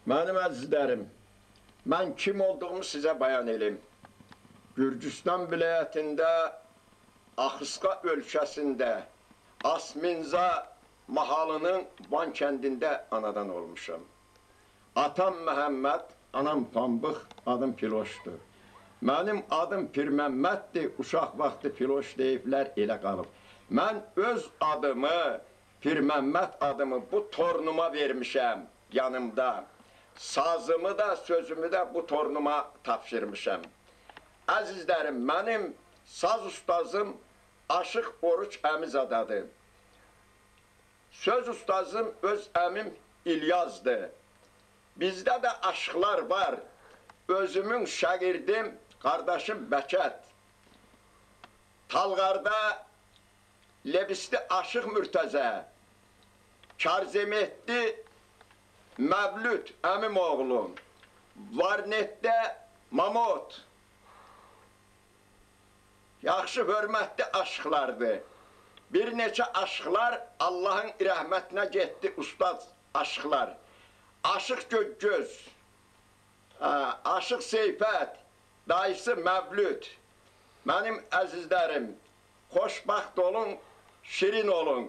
Mənim əzizlərim, mən kim olduğumu sizə bəyan edeyim. Gürcüstan vilayətində, Axısqa ölkəsində, Asminza mahalının Van kəndində anadan olmuşam. Atam Məhəmməd, anam Pambıq, adım Piloşdur. Mənim adım Pirməmməddir, uşaq vaxtı Piloş deyiblər, elə qalıb. Mən öz adımı, Pirməmməd adımı bu tornuma vermişəm yanımda. Sazımı da, sözümü də bu tornuma tapşırmışam. Əzizlərim, mənim saz ustazım Aşıq Oruç Əmizadadır. Söz ustazım öz əmim İlyazdır. Bizdə də aşıqlar var. Özümün şagirdim, qardaşım Bəkət. Talğarda Lebisti Aşıq Mürtəzə, Kərzemetdi Məvlüd əmim oğlum, Varnetdə Mamot. Yaxşı, hörmətli aşıqlardır. Bir neçə aşıqlar Allahın rəhmətinə getdi, ustaz aşıqlar. Aşıq Göggöz, Aşıq Seyfət, dayısı Məvlüd. Mənim əzizlərim, xoşbaxt olun, şirin olun.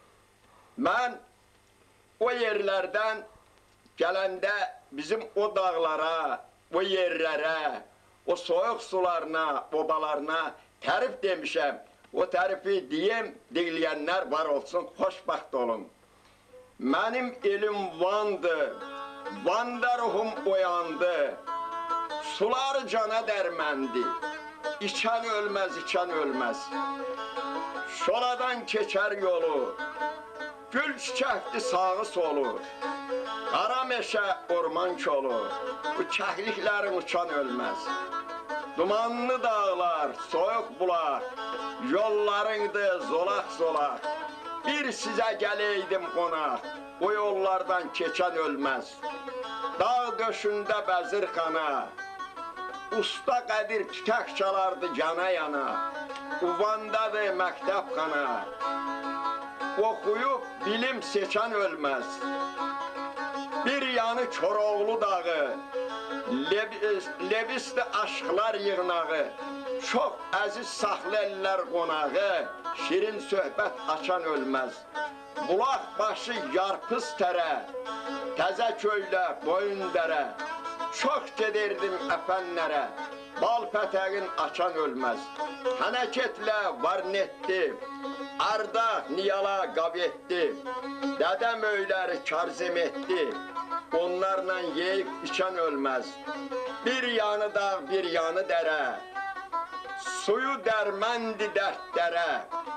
Mən o yerlərdən gələndə bizim o dağlara, o yerlərə, o soyuq sularına, obalarına tərif demişəm. O tərifi deyim, deyilənlər var olsun, xoşbaxt olun. Mənim elim Vandır, Vanda ruhum oyandı, sular cana dərməndi, içən ölməz, içən ölməz. Şoladan keçər yolu, gül çiçəkdi sağı solu, qara meşə orman kolu, bu kəhliklərin uçan ölməz. Dumanlı dağlar, soyuq bulaq, yollarındı zolaq zolaq. Bir sizə gələydim qonaq, o yollardan keçən ölməz. Dağ döşündə bəzir xana, usta qədir tütək çalardı yana yana. Uvandadır məktəbxana, oxuyub bilim seçən ölməz. Bir yanı Koroğlu dağı, Lebisti aşıqlar yığınağı, çox əziz saxlı əllər qonağı, şirin söhbət açan ölməz. Bulaq başı yarpız tərə, təzə köylə boyun dərə, çox gedirdim əfənlərə, bal pətəğin açan ölməz. Hənəketlə varnetdi, arda niyala qavetdi, dədəm öyləri karzim etdi, onlarla yeyib içən ölməz. Bir yanı dağ, bir yanı dərə, suyu dərməndi dərdlərə.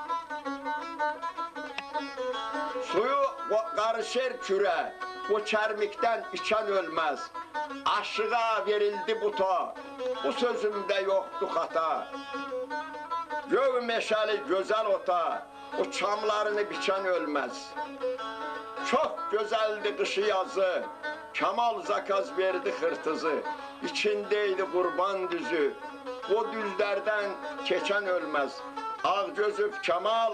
Suyu qarışır kürə, o çərmikdən içən ölməz. Aşığa verildi buta, bu sözümdə yoxdur xata. Göv meşəli gözəl ota, o çamlarını biçən ölməz. Çox gözəldi qışı yazı, Kamal zakaz verdi xırtızı. İçindeydi qurban düzü, o düzlərdən keçən ölməz. Ağgözüb Kamal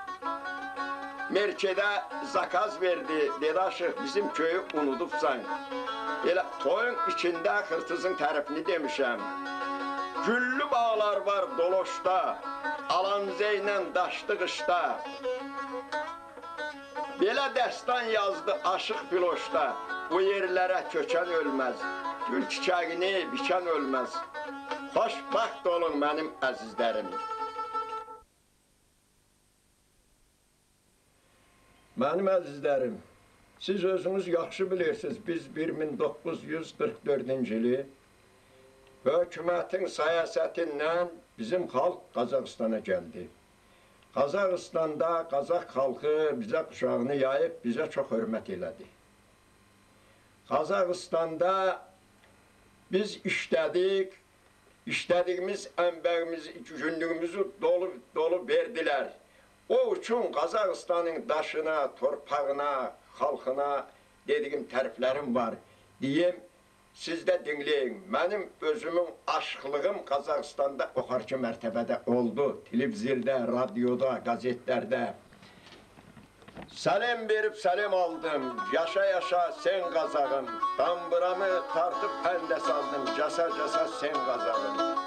Merkedə zakaz verdi, dedi Aşıq, bizim köyü unudubsan. Elə toyun içində xırtızın tərifini demişəm. Güllü bağlar var doloşda, Alanzeylə daşdı qışda. Belə dəstan yazdı Aşıq Piloşda, bu yerlərə köçən ölməz, gül çiçəğini biçən ölməz. Xoşbaxt olun mənim əzizlərim. Mənim əzizlərim, siz özünüz yaxşı bilirsiniz, biz 1944-cü ili hökumətin siyasətindən bizim xalq Qazaxıstana gəldi. Qazaxıstanda Qazax xalqı bizə quşağını yayıb, bizə çox hörmət elədi. Qazaxıstanda biz işlədik, işlədiyimiz əmbəğimizi, günlüyümüzü dolu verdilər. O üçün Qazaxıstanın daşına, torpağına, xalqına dediyim təriflərim var. Deyim, siz də dinləyin. Mənim özümün aşıqlığım Qazaxıstanda oxarki mərtəbədə oldu. Televizorda, radioda, qazetlərdə. Selam verip selam aldım, yaşa yaşa sen kazağım. Damburamı tartıp ende saldım, casa casa sen kazağım.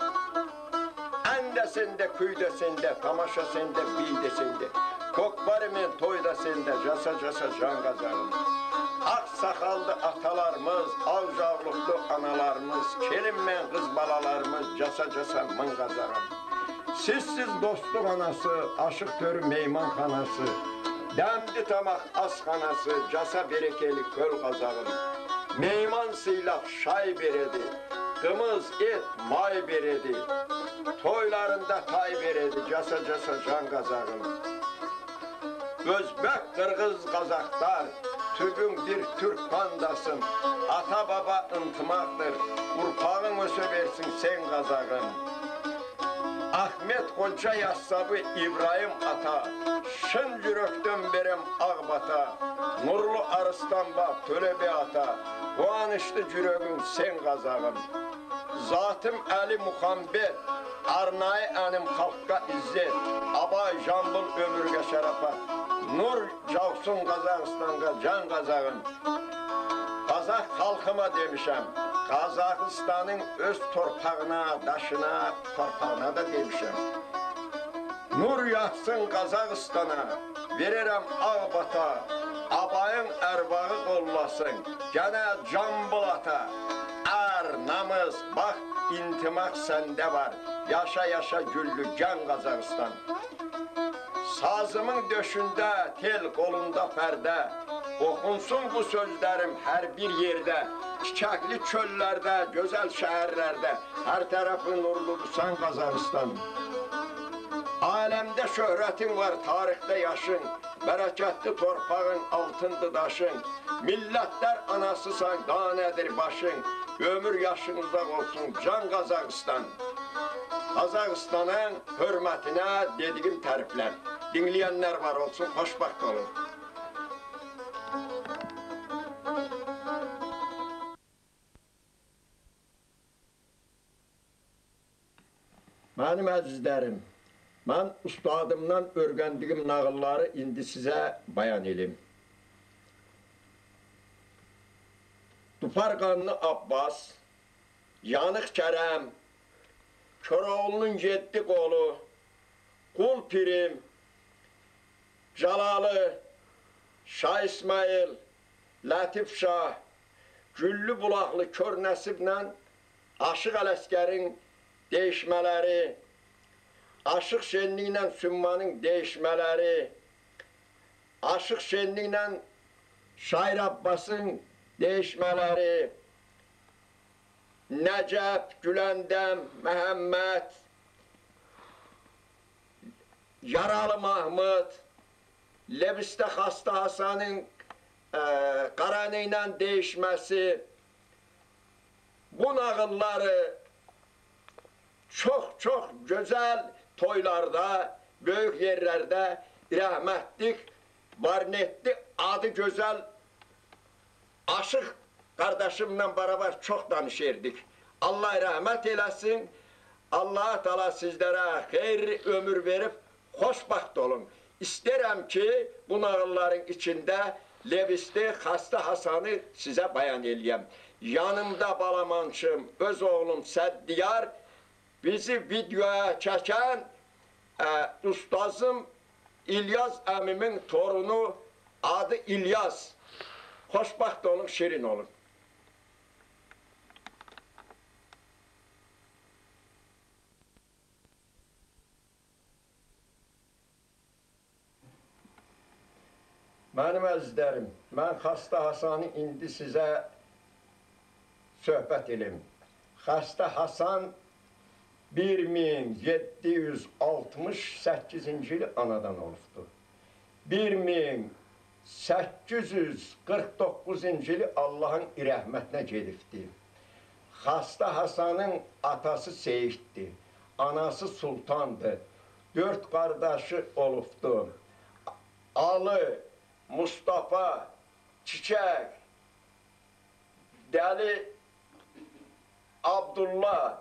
Ende sende, kuyda sende, tamaşa sende, bilde sende. Kokbarımın toyda sende, casa casa can kazağım. Ak sakallı atalarımız, avcavluklu analarımız, kelimmen kız balalarımız, casa casa mın kazağım. Sizsiz dostluk anası, aşık törü meyman kanası. Demdi tamak az kanası, casa berekeli köl kazağım. Meyman silah şay beredi, kımız et may beredi. Toylarında tay beredi, casa casa can kazağım. Özbek, Kırgız, Kazaklar, tübün bir Türk pandasın. Ata baba ıntımaktır, urpağın öse versin sen kazağım. Ahmet Hoca yassabı İbrahim Ata, şın yürekten berem Ağbata, nurlu Arıstanba Tölebe Ata, kuanışlı yüreğim sen kazağım. Zatım Ali Muhammed, arnayı enim halka izzet, abay jambul ömürge şarafa, nur cavsun Kazakistan'a can kazağım. Kazak halkıma demişem, Kazakistan'ın öz torpağına, taşına, torpağına da demişem. Nur yatsın Kazakistan'a, veririm Ağbata, abayın erbağı kollasın, gene Cambul ata. Ar, namız, bak intimak sende var, yaşa yaşa güllü can Kazakistan. Sazımın döşünde, tel kolunda perde, okunsun bu sözlerim her bir yerde. Çiçekli çöllerde, güzel şehirlerde, her tarafı nurlusan Kazakistan. Alemde şöhretin var, tarihte yaşın, bereketli torpağın altındı daşın. Milletler anasısan, daha nedir başın, ömür yaşın uzak olsun can Kazakistan. Kazakistan'ın hürmetine dediğim tarifler. Dinleyenler var olsun, hoşbaht olun. Benim əzizlərim, mən ustadımdan öyrəndiyim nağılları indi sizə bayan edim. Duparqanlı Abbas, Yanıq Kərəm, Köroğlunun 7 qolu, Qul Pirim, Calalı, Şah İsmail, Latif Şah, Güllü Bulaqlı Kör Nəsiblə Aşıq Ələskərin değişmələri, Aşıq Şenliklə Sümmanın değişmələri, Aşıq Şenliklə Şair Abbasın değişmələri, Nəcəb, Güləndəm, Məhəmməd, Yaralı Mahmud, Lebistə Xasta Hasanın Qaranı ilə değişməsi, bu nağılları çox gözəl toylarda, böyük yerlərdə rəhmətlik, barnetli, adı gözəl Aşıq qardaşımla beraber çox danışırdık. Allah rəhmət eləsin, Allah Teala sizlərə xeyir ömür verib, xoşbaxt olun. İstərəm ki, bu nağılların içində Levisti Xasta Hasanı sizə bayan eləyəm. Yanımda balamançım, öz oğlum Səddiyar, bizi videoya çəkən ustazım İlyas əmimin torunu, adı İlyas. Xoşbaxt olun, şirin olun. Mənim əzizlərim, mən Xasta Hasanı indi sizə söhbət edim. Xasta Hasan 1768-ci il anadan olubdur. 1849-cu il Allahın rəhmətinə gedibdir. Xasta Hasanın atası Seyiddir, anası Sultandır, 4 qardaşı olubdur. Ali, Mustafa, Çiçək, Dəli, Abdullah,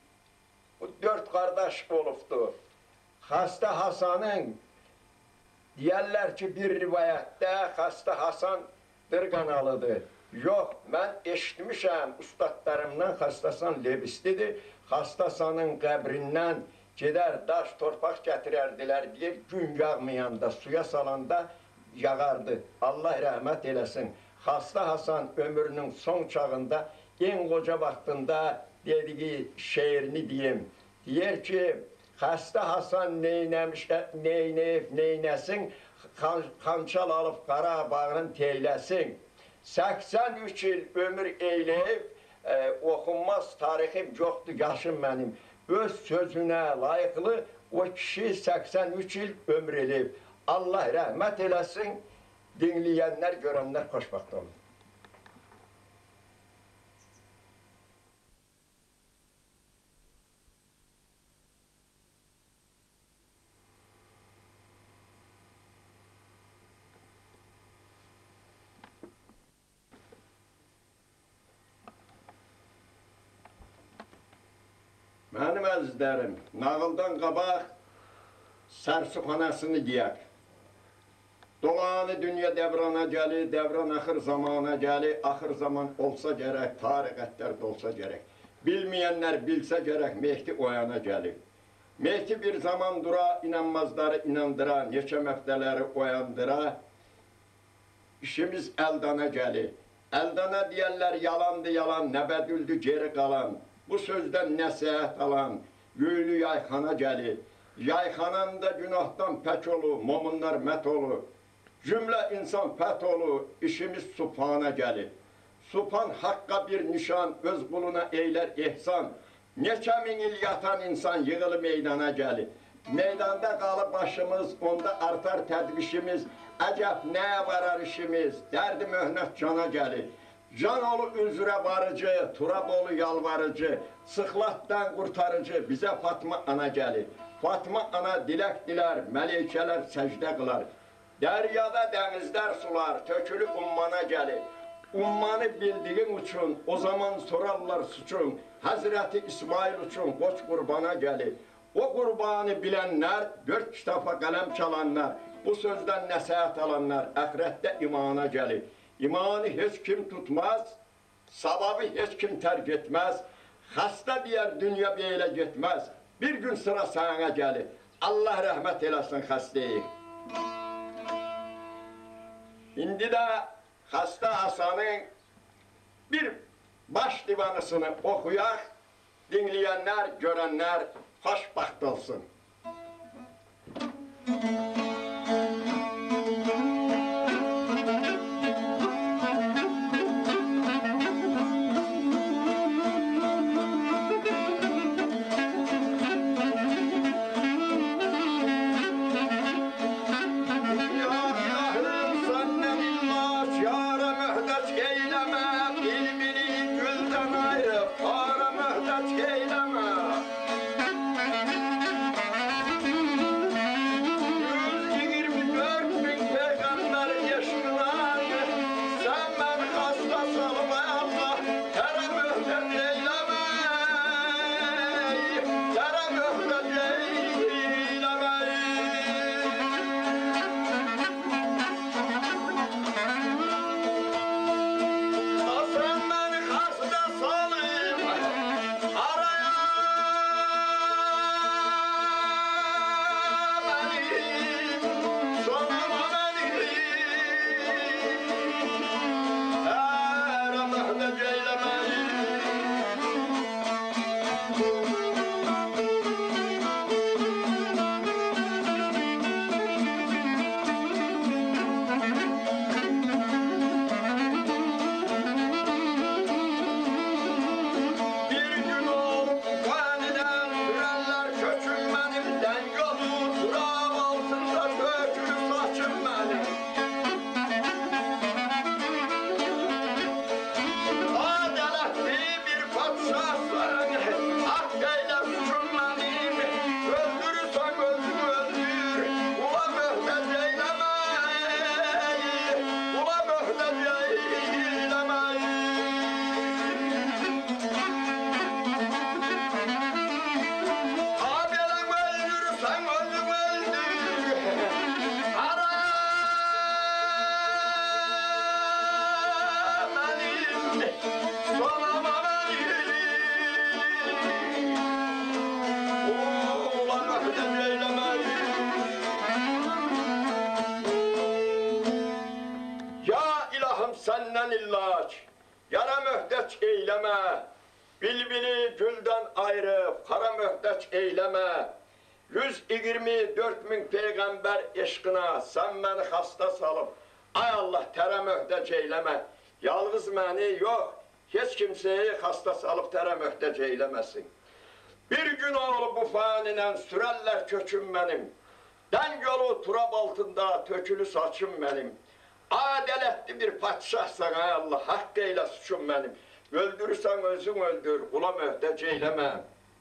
bu 4 qardaş olubdur. Xasta Hasanın Deyərlər ki, bir rivayətdə xəstə Hasan Dırqanalıdır. Yox, mən eşitmişəm ustadlarımdan xəstə Hasan Levistidir. Xəstə Hasanın qəbrindən gedər, daş, torpaq gətirərdilər, deyir, gün yağmayanda, suya salanda yağardı. Allah rəhmət eləsin. Xəstə Hasan ömrünün son çağında, en qoca vaxtında dediği şeirini diyeyim. Deyir ki, xəstə Hasan neynəyib, neynəsin, xançal alıb Qarabağın teyləsin. 83 il ömür eyləyib, oxunmaz tarixim yoxdur, yaşım mənim. Öz sözünə layıqlı o kişi 83 il ömür eləyib. Allah rəhmət eləsin, dinləyənlər, görənlər xoşbəxt olun. Mənim əzizlərim, nağıldan qabaq sərsuxanəsini deyək. Dolanı dünya devrana gəlir, devran axır zamana gəlir, axır zaman olsa gərək, tariqətlər olsa gərək. Bilməyənlər bilsə gərək, Mehdi oyana gəlir. Mehdi bir zaman dura, inanmazları inandıra, neçə məftələri oyandıra, işimiz əldana gəlir. Əldana deyərlər, yalandı yalan, nəbədüldü geri qalan. Bu sözdən nəsihət alan, göylü yayxana gəlir. Yayxananda günahdan pək olur, momunlar mət olur. Cümlə insan fət olur, işimiz Subhana gəlir. Subhan haqqa bir nişan, öz quluna eylər ehsan. Neçə min il yatan insan yığılı meydana gəlir. Meydanda qalıb başımız, onda artar tədvişimiz. Əcəb nə varar işimiz, dərdi möhnət cana gəlir. Canolu üzrə varıcı, Turabolu yalvarıcı, sıxlatdan qurtarıcı, bizə Fatma ana gəlir. Fatma ana dilək dilər, mələkələr səcdə qılar. Dəryada dənizlər sular, tökülü ummana gəlir. Ummanı bildiyin üçün, o zaman sorarlar suçun, Həzrəti İsmail üçün qoç qurbana gəlir. O qurbanı bilənlər, 4 kitaba qələm çalanlar, bu sözdən nəsihət alanlar, əxirətdə imana gəlir. İmanı heç kim tutmaz, savabı heç kim tərk etməz, xəstə deyər dünya belə getməz, bir gün sıra sənə gəlir. Allah rəhmət eləsin xəstəyi. İndi də xəstə Hasanın bir baş divanısını oxuyaq, dinləyənlər, görənlər xoşbəxt olsun. illaç, yara mühtaç eyleme. Bilbili gülden ayrı, kara mühtaç eyleme. 124 bin peygamber eşkına, sen beni hasta salıp, ay Allah tere mühtaç eyleme. Yalnız beni yok, hiç kimseyi hasta salıp tere mühtaç eylemesin. Bir gün oğlu bu faniden sürerler köçüm benim. Den yolu turab altında tökülü saçım benim. Adaletli bir padişahsan ay Allah, hakkıyla suçum benim. Öldürürsen özün öldür, kula mühtaç eyleme.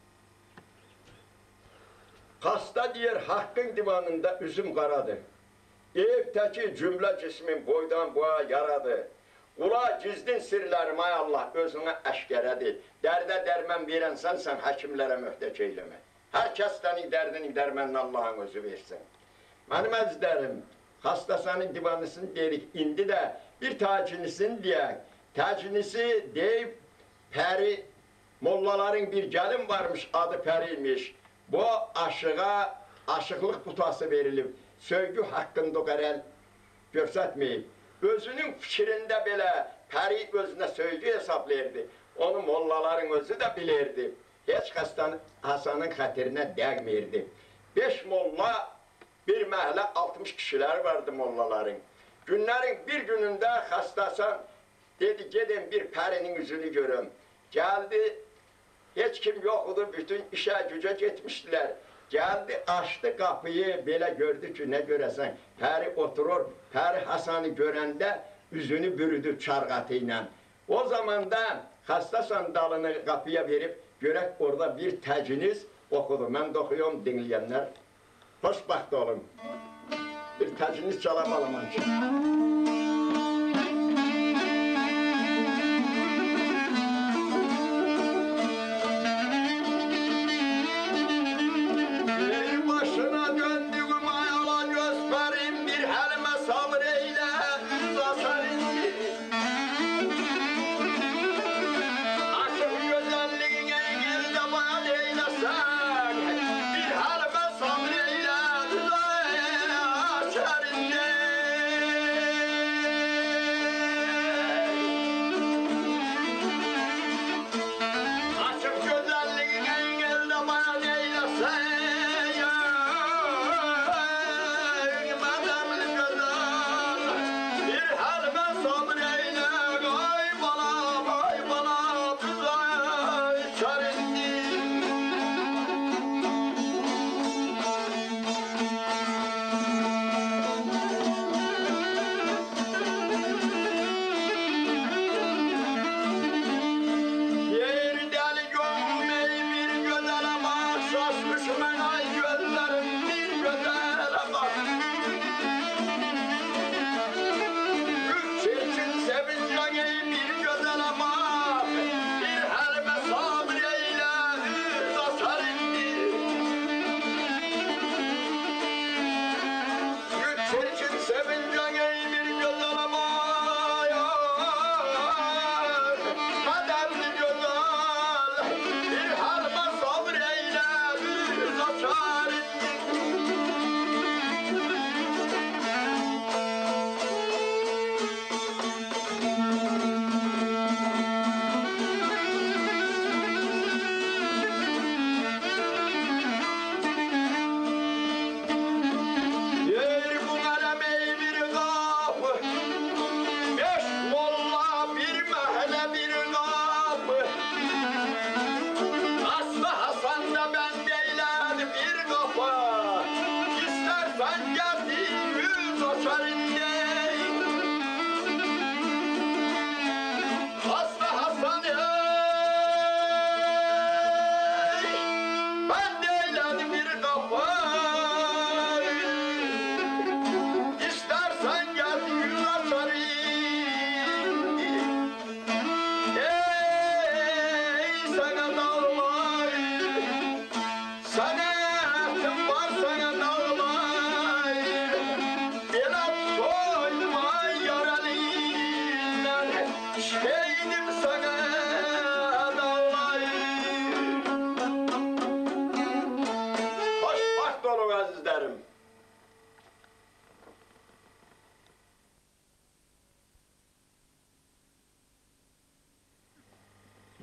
Hasta diyer hakkın divanında üzüm karadı. Eyüp'teki cümle cismin boydan boya yaradı. Kula gizlin sirlerim ay Allah özüne eşkeredi. Derde derman veren sen hekimlere mühtaç eyleme. Herkes senin derdinin dermanını Allah'ın özü versin. Benim əzizlərim, hastasının divanısını dedik, indi de bir tacinisin diye, tacinisi deyip, peri, mollaların bir gelin varmış, adı Peri'ymiş. Bu aşığa aşıklık putası verilip, sövgü hakkında qərəl görsətmeyip, özünün fikrində belə Peri özünə sövgü hesaplayırdı. Onu mollaların özü de bilirdi. Hiç Hasan'ın xatirinə dəgmirdi. 5 molla, bir məhlə 60 kişiler vardı mollaların. Günlerin bir gününde hastasan, dedi gedin bir Perinin yüzünü görün. Geldi, hiç kim yoktu, bütün işe güce gitmiştiler. Geldi, açtı kapıyı, böyle gördü ki ne göresen. Peri oturur, Peri Hasan'ı görende yüzünü bürüdü çarqatıyla. O zaman da hasta sandalını kapıya verip, görek orada bir teciniz okudu. Ben de okuyorum, dinleyenler. Hoşbaxt olun. Bir teciniz çalamadım onun için.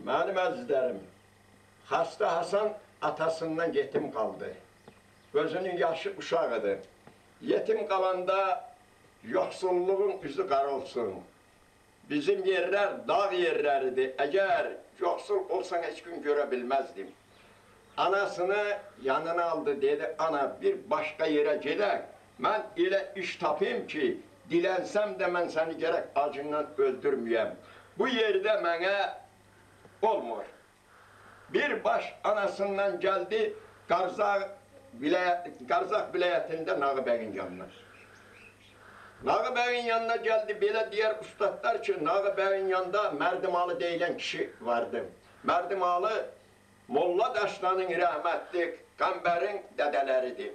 Mənim əzizlərim, xəstə Hasan atasından yetim qaldı. Özünün yaşı uşağıdır. Yetim qalanda yoxsulluğun üzü qara olsun. Bizim yerlər dağ yerləridir. Əgər yoxsul olsan heç gün görə bilməzdim. Anasını yanına aldı, dedi, ana bir başqa yerə gedək. Mən elə iş tapayım ki, dilənsəm də mən səni gərək acından öldürməyəm. Bu yerdə mənə olmur. Bir baş anasından gəldi, Qarzaq vilayətində Nağı bəyin yanına. Nağı bəyin yanına gəldi, belə deyər ustadlar ki, Nağı bəyin yanında Mərdimalı deyilən kişi vardı. Mərdimalı Molla Daşlanın rəhmətlik Qəmbərin dədələridir.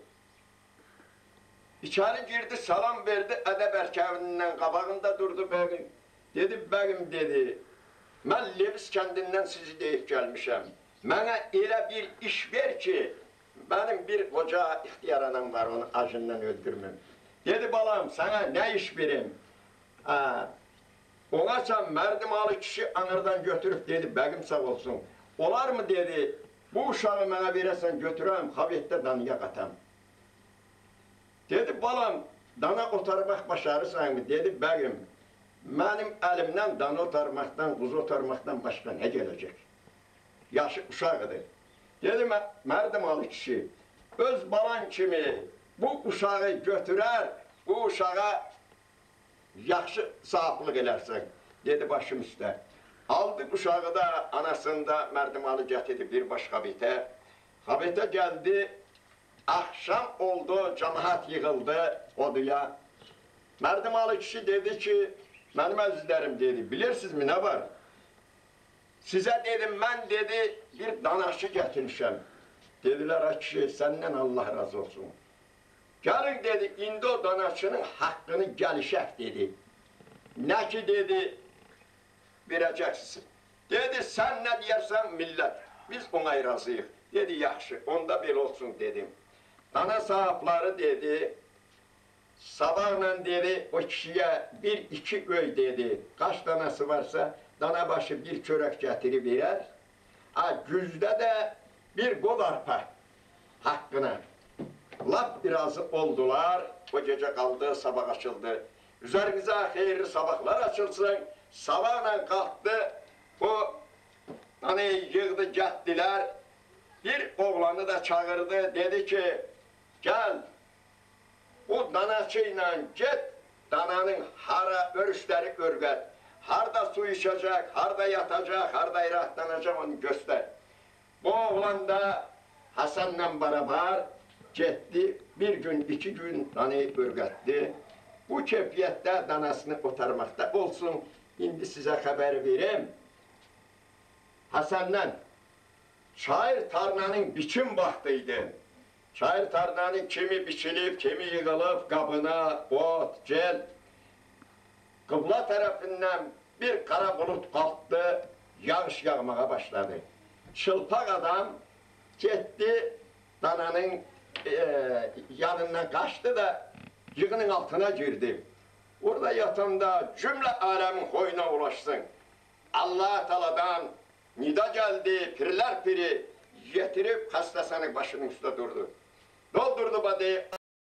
İçəri girdi, salam verdi, ədəb ərkəvindən qabağında durdu bəqim. Dedi, bəqim dedi, mən Levis kəndindən sizi deyib gəlmişəm. Mənə elə bir iş ver ki, mənim bir qoca ixtiyar adam var, onu acından öldürmüm. Dedi, balam, sənə nə iş verim? Ona sən Mərdimalı kişi anırdan götürüb, dedi, bəqim sağ olsun. Olar mı, dedi, bu uşağı mənə verəsən götürəm, xabiyyətdə danıya qatam. Dedi, balam, dana otarmaq başarırsan mı? Dedi, bəqim, mənim əlimdən dana otarmaqdan, quzu otarmaqdan başqa nə gələcək? Yaşı uşağıdır. Dedi, Mərdimalı kişi, öz balan kimi bu uşağı götürər, bu uşağa yaxşı sahiblıq elərsən. Dedi, başım üstə. Aldı uşağı da anasında Mərdimalı gətirdi bir baş xabitə. Xabitə gəldi, axşam oldu, cəmaət yığıldı oduya. Mərdimalı kişi dedi ki, mənim əzizlərim dedi, bilirsinizmi nə var? Sizə dedim, mən dedi, bir danaşı gətirmişəm. Dedilər, kişi, səndən Allah razı olsun. Gəlin dedi, indi o danaşının haqqını gəlişək dedi. Nə ki dedi, verəcəksiniz. Dedi, sən nə deyərsən millət, biz ona razıyıq. Dedi, yaxşı, onda belə olsun dedim. Dana sahibləri dedi, sabahla dedi, o kişiyə bir-iki öy dedi, kaç danası varsa, dana başı bir çörək gətirib verər, güzdə də bir qol arpa haqqına. Lap birazı oldular, o gecə qaldı, sabah açıldı. Üzərinizə xeyirli sabahlar açılsın, sabahla qalxdı, o danayı yığdı, gətdilər, bir oğlanı da çağırdı, dedi ki, gəl, bu danaçı ilə get, dananın hara örüşləri örgət, harda su içəcək, harda yatacaq, harda rahatlanacaq onu göstər. Bu oğlan da Hasan'la beraber getdi, bir gün, iki gün danayı örgətdi. Bu keyfiyyətdə danasını otarmaqda olsun, indi sizə xəbər verim. Hasan'la şair tarlanın biçim vaxtıydı. Şair tarlanın kimi biçilib, kimi yığılıb, qabına, ot, gel. Qıbla tərəfindən bir qara bulut qalxdı, yağış yağmağa başladı. Çılpaq adam getdi, dananın yanından qaçdı da yığının altına girdi. Orada yatanda cümlə aləmin xoyuna ulaşsın. Allah-u Teala'dan nida geldi, pirlər piri getirib xəstəsənin başının üstə durdu. Doldurdu badı,